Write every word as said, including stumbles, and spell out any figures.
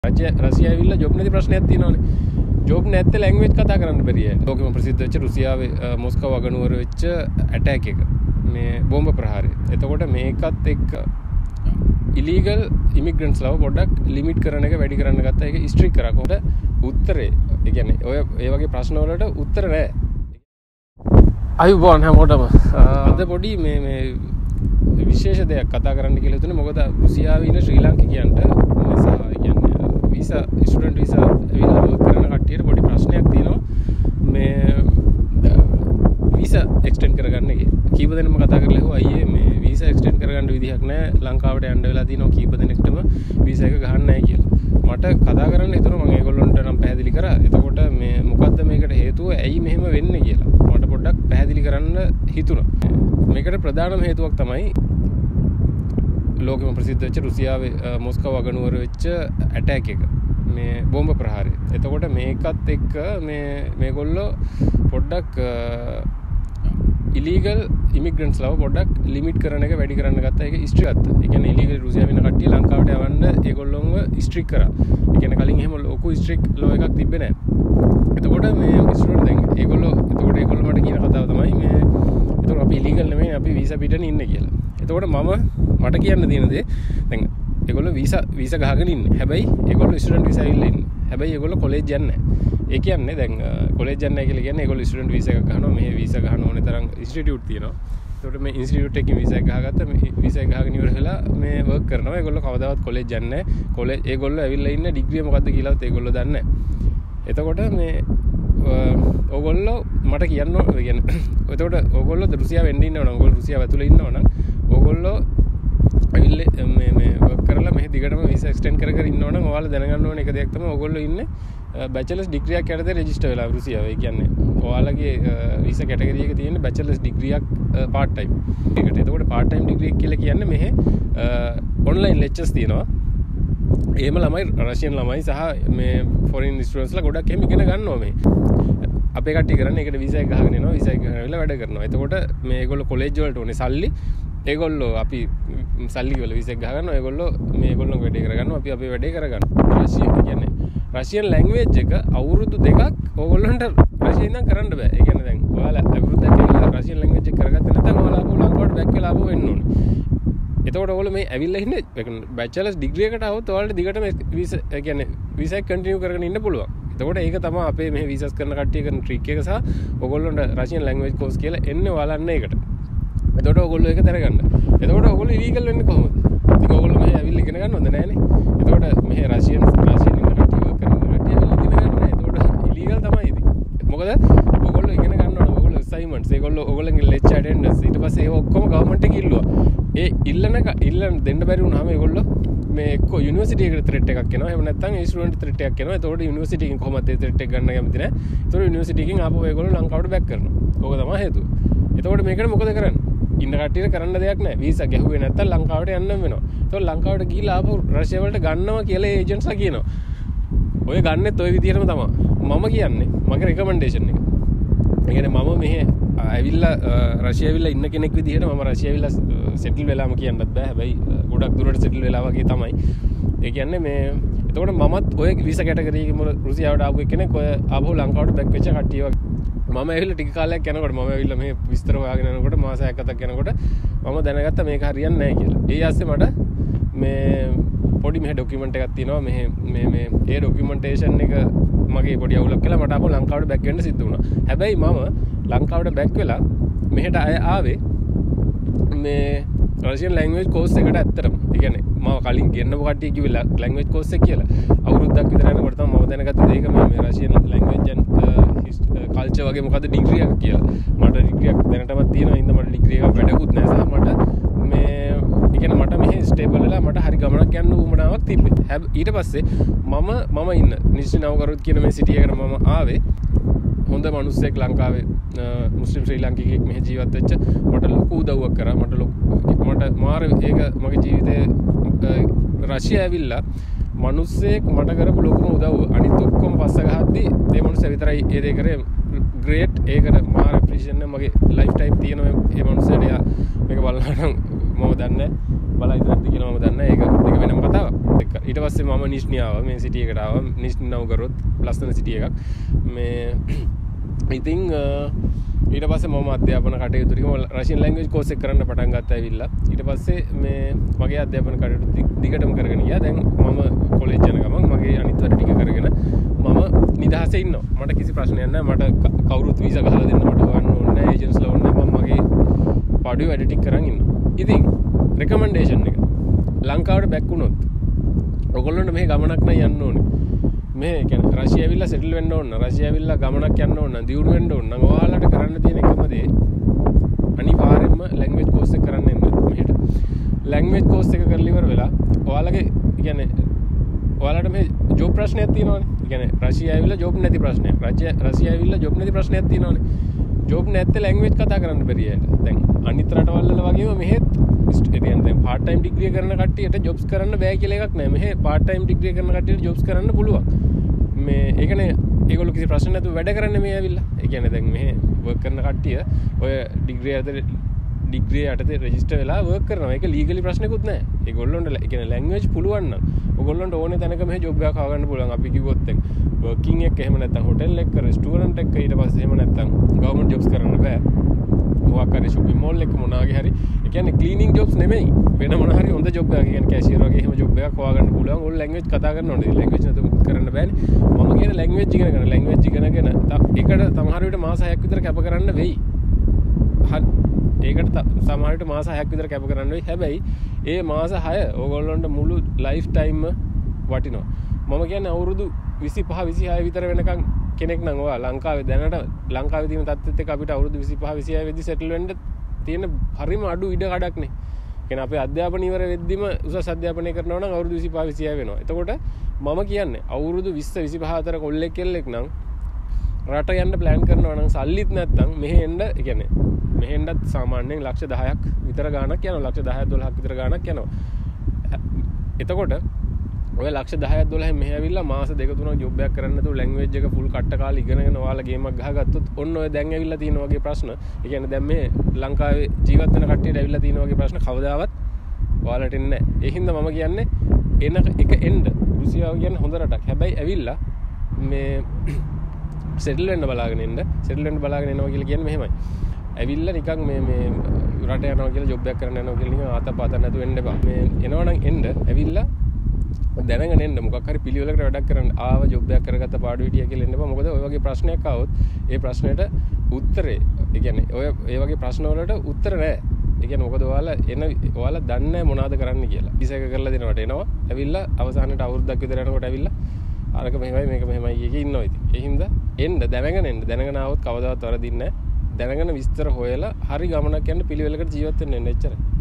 රජය රසියාව ඇවිල්ලා ජොබ් නැති ප්‍රශ්නයක් තියෙනවානේ. ජොබ් නැත්te ලැන්ග්වේජ් කතා කරන්න බැරි අය. ලෝකෙම ප්‍රසිද්ධ වෙච්ච රුසියාවේ මොස්කෝ අගනුවර වෙච්ච ඇටැක් එක. මේ බෝම්බ ප්‍රහාරය. එතකොට මේකත් එක්ක ඉලීගල් ඉමිග්‍රන්ට්ස් ලව පොඩ්ඩක් ලිමිට් කරන එක වැඩි කරන්න ගත්තා. ඒක ස්ට්‍රික් කරා. කොහොමද උත්තරේ? ඒ කියන්නේ ඔය ඒ වගේ ප්‍රශ්න වලට උත්තර නැහැ. අයුබෝන් හැමෝටම අද පොඩි මේ මේ විශේෂ දෙයක් කතා කරන්න කියලා හිතුනේ. මොකද රුසියාවේ ඉන්න ශ්‍රී ලාංකිකයන්ට මේ කියන්නේ වීසා ස්ටුඩන්ට් වීසා ඇවිල්ලා වර්ක් කරන කට්ටියට පොඩි ප්‍රශ්නයක් තියෙනවා. මේ වීසා එක්ස්ටෙන්ඩ් කරගන්න එක. කීප දෙනෙක්ම කතා කරලා ඇහුවා අයියේ මේ වීසා එක්ස්ටෙන්ඩ් කරගන්න විදිහක් නැහැ. ලංකාවට යන්න වෙලා තියෙනවා කීප දෙනෙක්ටම වීසා එක ගහන්න නැහැ කියලා. මට කතා කරන්න හිතුණා මම ඒගොල්ලන්ට නම් පැහැදිලි කරා. එතකොට මේ මොකද්ද මේකට හේතුව? ඇයි මෙහෙම වෙන්නේ කියලා. මට පොඩ්ඩක් පැහැදිලි කරන්න හිතුණා. මේකට ප්‍රධානම හේතුවක් තමයි ලෝකෙම ප්‍රසිද්ධ වෙච්ච රුසියාවේ මොස්කෝ අගනුවර වෙච්ච ඇටැක් එක. මේ බෝම්බ ප්‍රහාරය. එතකොට මේකත් එක්ක මේ මේගොල්ලෝ පොඩ්ඩක් ඉලීගල් ඉමිග්‍රන්ට්ස් ලව පොඩ්ඩක් ලිමිට් කරන එක වැඩි කරන්න ගත්තා. ඒක ස්ට්‍රික් ගත්තා. ඒ කියන්නේ ඉලීගල් රුසියාවේ ඉන්න කට්ටිය ලංකාවට යවන්න ඒගොල්ලෝන්ව ස්ට්‍රික් කරා. ඒ කියන්නේ කලින් එහෙම ලොකු ස්ට්‍රික් ලෝ එකක් තිබ්බේ නැහැ. එතකොට මේ ස්ටුඩන්ට් දැන් ඒගොල්ලෝ එතකොට ඒගොල්ලෝ මට කියන කතාව තමයි මේ එතකොට අපි ඉලීගල් නෙමෙයි අපි වීසා පිටනේ ඉන්නේ කියලා. එතකොට මම මට කියන්න තියෙන දේ දැන් ඒගොල්ලෝ වීසා වීසා ගහගෙන ඉන්නේ. හැබැයි ඒගොල්ලෝ ස්ටුඩන්ට් වීසා ඉල්ල ඉන්නේ. හැබැයි ඒගොල්ලෝ කොලෙජ් යන්නේ නැහැ. ඒ කියන්නේ දැන් කොලෙජ් යන්නේ නැහැ කියලා කියන්නේ ඒගොල්ලෝ ස්ටුඩන්ට් වීසා එකක් ගහනවා. මෙහෙ වීසා ගහන ඕනේ තරම් ඉන්ස්ටිටියුට් තියෙනවා. එතකොට මේ ඉන්ස්ටිටියුට් එකකින් වීසා එක ගහගත්තා. මේ වීසා එක ගහගෙන ඉවර වෙලා මේ වර්ක් කරනවා. ඒගොල්ලෝ කවදාවත් කොලෙජ් යන්නේ නැහැ. කොලෙජ් ඒගොල්ලෝ ඇවිල්ලා ඉන්න ඩිග්‍රිය මොකද්ද කියලාත් ඒගොල්ලෝ දන්නේ නැහැ. එතකොට මේ ඕගොල්ලෝ මට කියන්න ඕනේ කියන්නේ එතකොට ඕගොල්ලෝ රුසියාව වෙන්න ඉන්නවනම් ඕගොල්ලෝ රුසියාව ඇතුලේ ඉන්නවනම් ඕගොල්ලෝ ඇවිල්ලා මේ මේ වර්ක් කරලා මෙහි දිගටම වීසා එක්ස්ටෙන්ඩ් කර කර ඉන්නවනම් ඔයාලා දැනගන්න ඕනේ එක දෙයක් තමයි ඕගොල්ලෝ ඉන්නේ බැචලර්ස් ඩිග්‍රියක් යටතේ රෙජිස්ටර් වෙලා රුසියාව. ඒ කියන්නේ ඔයාලගේ වීසා කැටගරි එකේ තියෙන බැචලර්ස් ඩිග්‍රියක් පාර්ට් ටයිම්. ඒකට එතකොට පාර්ට් ටයිම් ඩිග්‍රියක් කියලා කියන්නේ මෙහි ඔන්ලයින් ලෙක්චර්ස් තියෙනවා. එහෙම ළමයි රෂියන් ළමයි සහ මේ ෆොරින් ස්ටුඩන්ට්ස්ලා ගොඩක් එහෙම ඉගෙන ගන්නවා මේ. අපේ කට්ටිය කරන්නේ ඒකට වීසා එක ගහගෙන එනවා වීසා එක ගහලා වැඩ කරනවා. එතකොට මේ ඒගොල්ලෝ කොලෙජ් වලට ඕනේ සල්ලි. ඒගොල්ලෝ අපි සල්ලි වල වීසා එක ගහගන්නවා. ඒගොල්ලෝ මේගොල්ලෝ වැඩේ කරගන්නවා. අපි අපේ වැඩේ කරගන්නවා. රෂියන් කියන්නේ රෂියන් ලැන්ග්වේජ් එක අවුරුදු දෙකක් ඕගොල්ලන්ට රෂියන් ඉඳන් කරන්න බෑ. ඒ කියන්නේ දැන් ඔයාලා අවුරුද්දක් ඇවිල්ලා රෂියන් ලැන්ග්වේජ් එක කරගත්තේ නැත්නම් ඔයාලා ආපහු ලංකාවට බැක් වෙලා ආපහු වෙන්න ඕනේ. එතකොට ඔයගොල්ලෝ මේ ඇවිල්ලා ඉන්නේ බැචලර්ස් ඩිග්‍රී එකට આવොත් ඔයාලට දිගටම වීසා ඒ කියන්නේ වීසා එක කන්ටිනියු කරගෙන ඉන්න පුළුවන්. එතකොට ඒක තමයි අපේ මේ වීසාස් කරන කට්ටිය කරන ට්‍රික් එක සහ ඔයගොල්ලන්ට රෂියන් ලැන්ග්වේජ් කෝස් කියලා එන්නේ ඔයාලන්න ඒකට. එතකොට ඔයගොල්ලෝ ඒක දැනගන්න. එතකොට ඔයගොල්ලෝ ඉලීගල් වෙන්නේ කොහොමද? ඉතින් ඔයගොල්ලෝ මෙහෙ ඇවිල්ලා ඉගෙන ගන්නවද නැහනේ. එතකොට මෙහෙ රෂියන් රෂියන් ඉන්න කට්ටිය වර්ක් කරන කට්ටිය ඇවිල්ලා ඉගෙන ගන්න නැහැ. එතකොට ඉලීගල් තමයි ඉතින්. මොකද ඔයගොල්ලෝ ඉගෙන ගන්නවා ඔයගොල්ලෝ අසයින්මන්ට්ස් ඒගොල්ලෝ ඔයගොල්ලන්ගේ ලෙක්චර් ඇටෙන්ඩන්ස් ඊට පස්සේ ඒක ඔක්කොම ගවර්න්මන්ට් එකේ ඉල්ලුවා. ඒ ඉල්ලන ඉල්ලන දෙන්න බැරි වුණාම ඒගොල්ලෝ මේ එක්ක යුනිවර්සිටි එකට ත්‍රෙට් එකක් එනවා. එහෙම නැත්නම් ඒ ස්ටුඩන්ට් ත්‍රෙට් එකක් එනවා. එතකොට යුනිවර්සිටි එකෙන් කොහොමද ඒ ත්‍රෙට් එක ගන්න කැමති නැහැ. එතකොට යුනිවර්සිටි එකෙන් ආපහු ඒගොල්ලෝ ලංකාවට බැක් කරනවා. ඕක තමයි හේතුව. එතකොට මේකට මොකද කරන්නේ? ඉන්න කට්ටියට කරන්න දෙයක් නැහැ. වීසා ගැහුවේ නැත්නම් ලංකාවට යන්න වෙනවා. එතකොට ලංකාවට ගිහිල්ලා ආපහු රෂියාව වලට ගන්නවා කියලා ඒජන්ට්ස්ලා කියනවා. ඔය ගන්නෙත් ඔය විදිහටම තමයි. මම කියන්නේ මගේ රෙකමෙන්ඩේෂන් එක. ඒ කියන්නේ මම මෙහෙ ඇවිල්ලා රෂියාව ඇවිල්ලා ඉන්න කෙනෙක් විදිහට මම රෂියාව ඇවිල්ලා සෙටල් වෙලාම කියන්නත් බෑ. හැබැයි ගොඩක් දුරට සෙටල් වෙලා වගේ තමයි. ඒ කියන්නේ මේ එතකොට මමත් ඔය වීසා කැටගරි එකේ මොන රුසියාවට ආපු කෙනෙක් ඔය ආපහු ලංකාවට බැක් වෙච්ච කට්ටිය වගේ. මම ඇවිල්ලා ටික කාලයක් යනකොට මම ඇවිල්ලා මේ විස්තර හොයාගෙන යනකොට මාසයක් අතක් යනකොට මම දැනගත්තා මේක හරියන්නේ නැහැ කියලා. ඒ ආස්සේ මට මේ පොඩි මෙහෙ ඩොකියුමන්ට් එකක් තියෙනවා. මෙහෙ මේ මේ ඒ ඩොකියුමන්ටේෂන් එක මගේ පොඩි අවුලක් කළා මට ආපහු ලංකාවට බැක් වෙන්න සිද්ධ වුණා. හැබැයි මම ලංකාවට බැක් වෙලා මෙහෙට අය ආවේ මේ රෂියන් ලැන්ග්වේජ් කෝස් එකට ඇත්තටම. ඒ කියන්නේ මම කලින් ගෙන්නපු කට්ටිය කිව්වේ ලැන්ග්වේජ් කෝස් එක කියලා. අවුරුද්දක් විතර යනකොට තමයි මම දැනගත්තේ මේක මේ රෂියන් ලැන්ග්වේජ් and කල්චර් වගේ මොකද්ද ඩිග්‍රී එක කියලා. මට ඩිග්‍රී එකක් දැනටමත් තියෙනවා. ඉතින් මට ඩිග්‍රී එකක් වැඩකුත් නැහැ. සහ මට මේ ඒ කියන්නේ මට මෙහෙ ස්ටේබල් වෙලා මට හරි ගමනක් යන්න උවමනාවක් තිබ්බේ. ඊට පස්සේ මම මම ඉන්න නිශ්චි නවකරුත් කියන මේ සිටි එකට මම ආවේ. හොඳ මිනිස්සෙක් ලංකාවේ මුස්ලිම් ශ්‍රී ලාංකිකයෙක් මෙහි ජීවත් වෙච්ච මට ලොකු උදව්වක් කරා. මට මට මාර ඒක මගේ ජීවිතේ රෂියාව ඇවිල්ලා මිනිස්සෙක් මට කරපු ලොකුම උදව්ව. අනිත් ඔක්කොම පස්ස ගහද්දි ඒ මිනිස්සා විතරයි ඒ දේ කරේ. ග්‍රේට් ඒකට මාර ඇප්‍රීෂියේෂන් එක මගේ ලයිෆ් ටයිම් තියෙනවා. මේ මිනිස්සාට මේක බලනවා නම් මම දන්නේ බලා ඉදරත් කියලා මම දන්නේ ඒක ඒක වෙනම කතාවක්. ඊට පස්සේ මම නිෂ්නි ආවා මේ සිටි එකට ආවා. නිෂ්නි නවගරොත් ලස්සන සිටි එකක්. මේ ඉතින් ඊට පස්සේ මම අධ්‍යාපන කටයුතු ටික රෂියන් ලැන්ග්වේජ් කෝස් එක කරන්න පටන් ගත්තා ඇවිල්ලා. ඊට පස්සේ මේ මගේ අධ්‍යාපන කටයුතු දිගටම කරගෙන ගියා. දැන් මම කොලෙජ් යන ගමන් මගේ අනිත් වැඩ ටික කරගෙන මම නිදහසේ ඉන්නවා. මට කිසි ප්‍රශ්නයක් නැහැ. මට කවුරුත් වීසා ගහලා දෙන්න මට ගන්න ඕනේ නැහැ. ඒජන්ට්ස්ලා ඕනේ නැහැ. මම මගේ පාඩුවේ වැඩ ටික කරන් ඉන්නවා. ඉතින් රෙකමෙන්ඩේෂන් එක ලංකාවට බැක් වුණොත් ඔයගොල්ලන්ට මෙහෙ ගමනක් නෑ යන්න ඕනේ. මේ කියන්නේ රෂ්‍යාව ඇවිල්ලා සෙටල් වෙන්න ඕන. රෂ්‍යාව ඇවිල්ලා ගමනක් යන්න ඕන. දියුණු වෙන්න ඕන. නම් ඔයාලට කරන්න තියෙන එකම දේ අනිවාර්යයෙන්ම ලැන්ග්වේජ් කෝස් එක කරන්න එන්න මෙහෙට. ලැන්ග්වේජ් කෝස් එක කරලා ඉවර වෙලා ඔයාලගේ කියන්නේ ඔයාලට මේ ජොබ් ප්‍රශ්නයක් තියෙනවනේ. කියන්නේ රෂ්‍යාව ඇවිල්ලා ජොබ් නැති ප්‍රශ්නයක්. රෂ්‍යාව රෂ්‍යාව ඇවිල්ලා ජොබ් නැති ප්‍රශ්නයක් තියෙනවනේ. ජොබ් නැත්තේ ලැන්ග්වේජ් කතා කරන්න බැරි අයට. දැන් අනිත් රටවල් වල වගේම මෙහෙත් ඒ කියන්නේ දැන් පාර්ට් ටයිම් ඩිග්‍රී කරන කට්ටියට ජොබ්ස් කරන්න බෑ කියලා එකක් නැහැ. මෙහෙ පාර්ට් ටයිම් ඩිග්‍රී කරන කට්ටියට ජොබ්ස් කරන්න පුළුවන්. මේ ඒකනේ ඒගොල්ලෝ කිසි ප්‍රශ්න නැතුව වැඩ කරන්නේ මේ ඇවිල්ලා. ඒ කියන්නේ දැන් මෙහෙ වර්ක් කරන කට්ටිය ඔය ඩිග්‍රී යටතේ ඩිග්‍රී යටතේ රෙජිස්ටර් වෙලා වර්ක් කරනවා. ඒක ලීගලි ප්‍රශ්නකුත් නැහැ. ඒගොල්ලොන්ට ඒ කියන්නේ ලැන්ග්වේජ් පුළුවන් නම් ඔයගොල්ලොන්ට ඕනේ තැනක මෙහෙ ජොබ් එකක් හොයාගන්න පුළුවන්. අපි කිව්වොත් දැන් වර්කින් එක එහෙම නැත්නම් හොටෙල් එක රෙස්ටුරන්ට් එක ඊට පස්සේ එහෙම නැත්නම් ගවර්න්මන්ට් ජොබ්ස් කරන්න බෑ. මොකක් හරි shopping mall එක මොනාගේ හරි ඒ කියන්නේ cleaning jobs නෙමෙයි වෙන මොන හරි හොඳ job එකක්. ඒ කියන්නේ cashier වගේ එහෙම job එකක් හොයාගන්න පුළුවන්. ඕල් language කතා කරන්න ඕනේ. language නැතුව කරන්න බෑනේ. මම කියන language ඉගෙන ගන්න. language ඉගෙනගෙන ඒකට සමහර විට මාස හයක් විතර කැප කරන්න වෙයි. හරි. ඒකට සමහර විට මාස හයක් විතර කැප කරන්න වෙයි. හැබැයි ඒ මාස හය ඕගොල්ලන්ට මුළු life time වටිනවා. මම කියන්නේ අවුරුදු විසිපහ විසිහය විතර වෙනකන් කෙනෙක් නම් ඔයා ලංකාවේ දැනට ලංකාවේ තියෙන තත්ත්වෙත් එක්ක අපිට අවුරුදු විසිපහ විසිහය වෙද්දි සෙටල් වෙන්න තියෙන හරිම අඩු ඉඩ කඩක් නේ. කියන්නේ අපේ අධ්‍යාපන ඉවර වෙද්දිම උසස් අධ්‍යාපනය කරනවා නම් අවුරුදු විසිපහ විසිහය වෙනවා. එතකොට මම කියන්නේ අවුරුදු විස්ස විසිපහ අතර කොල්ලෙක් කෙල්ලෙක් නම් රට යන්න ප්ලෑන් කරනවා නම් සල්ලිත් නැත්තම් මෙහෙ එන්න ඒ කියන්නේ මෙහෙ එන්නත් සාමාන්‍යයෙන් ලක්ෂ දහයක් විතර ගාණක් යනවා. ලක්ෂ දහයක් දොළහක් විතර ගාණක් යනවා. එතකොට ඔය ලක්ෂ දහයක් දොළහක් මෙහෙ ඇවිල්ලා මාස දෙක තුනක් ජොබ් එකක් කරන්න නැතුව ලැන්ග්වේජ් එක ෆුල් කට්ට කාලේ ඉගෙනගෙන ඔයාලා ගේමක් ගහගත්තොත් ඔන්න ඔය දැන් ඇවිල්ලා තියෙන වගේ ප්‍රශ්න. ඒ කියන්නේ දැන් මේ ලංකාවේ ජීවත් වෙන කට්ටියට ඇවිල්ලා තියෙන වගේ ප්‍රශ්න කවදාවත් ඔයාලට එන්නේ නැහැ. ඒ හින්දා මම කියන්නේ එන එක එන්න රුසියාව කියන්නේ හොඳ රටක්. හැබැයි ඇවිල්ලා මේ සෙටල් වෙන්න බලාගෙන ඉන්න. සෙටල් වෙන්න බලාගෙන එනවා කියලා කියන්නේ මෙහෙමයි. ඇවිල්ලා නිකන් මේ මේ රට යනවා කියලා ජොබ් එකක් කරන්න යනවා කියලා නිකන් ආතපත නැතුව එන්න එපා. මේ එනවනම් එන්න ඇවිල්ලා දැනගෙන එන්න මොකක් හරි පිළිවෙලකට වැඩක් කරන්න ආව ජොබ් එකක් කරගත්ත පාඩු හිටියා කියලා එන්න එපා. මොකද ඔය වගේ ප්‍රශ්නයක් ආවොත් ඒ ප්‍රශ්නෙට උත්තරේ ඒ කියන්නේ ඔය ඒ වගේ ප්‍රශ්න වලට උත්තර නැහැ. ඒ කියන්නේ මොකද ඔයාලා එන ඔයාලා දන්නේ නැහැ මොනවද කරන්න කියලා. විසා එක කරලා දෙනවට එනවා. ඇවිල්ලා අවසානයේ අවුරුද්දක් විතර යනකොට ඇවිල්ලා අරක මෙහෙමයි මේක මෙහෙමයි කියකේ ඉන්නවා ඉතින්. ඒ හින්දා එන්න දැනගෙන එන්න. දැනගෙන ආවොත් කවදාවත් වරදින්නේ නැහැ. දැනගෙන විස්තර හොයලා හරි ගමනක් යන්න පිළිවෙලකට ජීවත් වෙන්න එන්න එච්චරයි.